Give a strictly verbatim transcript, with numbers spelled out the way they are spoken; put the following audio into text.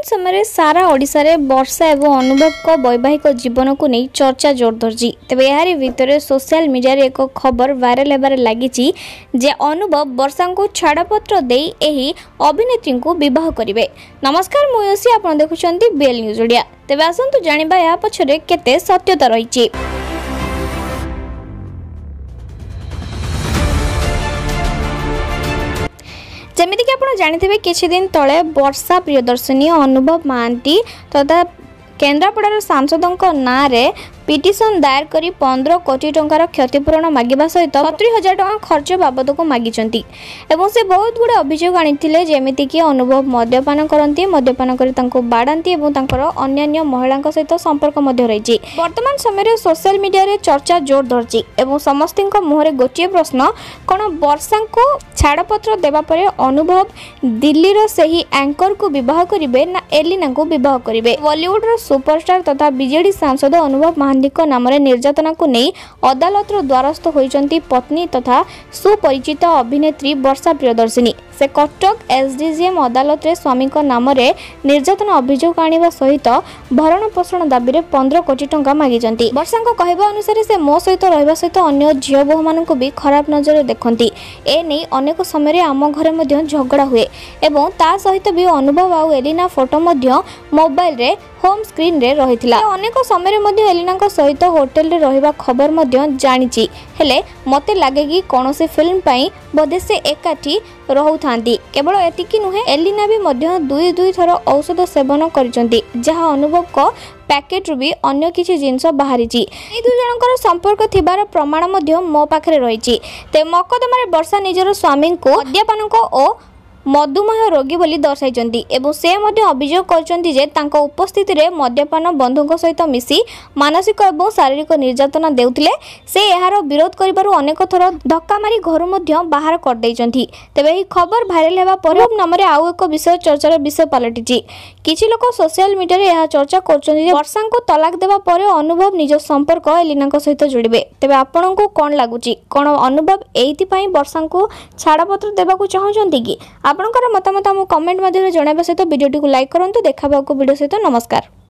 समय सारा ओडिशा रे वर्षा एवं अनुभव को वैवाहिक जीवन को नहीं चर्चा जोर धरची। तेबे यारी भितर सोशल मीडिया रे एक खबर वायरल हेबार लागिची जे अनुभव वर्षा को छाड़पत्र देई एही अभिनेत्री को विवाह करिवे। नमस्कार मुयसी आपण देखुछंती बीएल न्यूज ओडिया। तेबे आसंतु जानिबा या पछरे केते सत्यता रहिची। जमीती कि आप जानी किछि दिन तले वर्षा प्रियदर्शनी अनुभव महांती तथा केन्द्रापड़ार सांसदों नाँ रे पिटिशन दायर करी पंद्रह कोटी टंकार क्षतिपूरण मागिबा सहित सतुरी हजार टका खर्च बाबद को मागिचंती एवं से बहुत गुड़े अभियोग आनिथिले जेमिति कि अनुभव मद्यपान करती मद्यपान करी तांको बाड़ांती एवं तांकर अन्यान्य महिला सहित संपर्क मध्य रही। वर्तमान समय सोशल मीडिया रे चर्चा जोर धरची एवं समस्तिंक मुहरे गोटे प्रश्न कौन वर्षा को छाड़पत्र देवा परे अनुभव दिल्लीर सही एंकर को विवाह करिवे ना एलिना को विवाह करिवे। बॉलीवुड रो सुपरस्टार तथा बीजेडी सांसद अनुभव नाम निर्यातना को नहीं अदालत द्वारस्थ होइचंती पत्नी तथा सुपरिचित अभिनेत्री वर्षा प्रियदर्शनी। से कटक एसडीजीएम अदालत रे स्वामी नाम निर्यातना अभियोग आनिबा सहित भरण पोषण दाबी रे पंद्रह कोटी टंका मागिचंती। वर्षा कहवा अनुसार से मो सहित रहिबा सहित अन्य झियो बोह मानकु भी खराब नजर देखंती। ए नहीं अनेक समय आम घरे मध्य झगड़ा हुए एवं ता सहित भी अनुभव आउ एलिना फोटो मध्य मोबाइल रे होम स्क्रीन रे रहिथिला। अनेक समय मध्य एलिना सहित होटेल रे रहिबा खबर मध्य जानिची हेले मते लागे कि कोनोसी फिल्म पई बोधे से एकाठी रहउथांती। केवल एतिकी नुहे एलिना भी मध्य दुई दुई थर औषध सेवन करिसंती जहां अनुभव को पैकेट रु भी अन्य किछि जिंस बाहरिची। ए दुई जनकर संपर्क थिबार प्रमाण मध्य मो पाखरे रहिची। ते मकदमारे वर्षा निजर स्वामी को मद्यपान को ओ मधुमेह रोगी बोली दर्शाइचंती एवं से मध्य अभियोग करचंती जे तांको उपस्थिति रे मद्यपान बंधुक सहित मिसी मानसिक एवं शारीरिक निर्यातना देउथिले। से एहार विरोध करिबारु अनेक थर धक्का मारी घर मध्य बाहर कर दैचंती। तेबे एही खबर भाइरल हेबा परे नाम रे आउ एक विषय चर्चार विषय पलटिची। किछि लोक सोशल मीडिया रे एहा चर्चा करचंती जे वर्षा को तलाक देबा परे अनुभव निज संपर्क एलिना सहित जोड़िबे। तेबे आपनकु कोन लागुची कोन अनुभव एइति पई वर्षा को छाड़पत्र देबा को चाहउचंती कि आपनकर मतामत हम कमेंट माध्यम रे जणाबा सहित वीडियो को लाइक करंतु। देखा वीडियो सहित नमस्कार।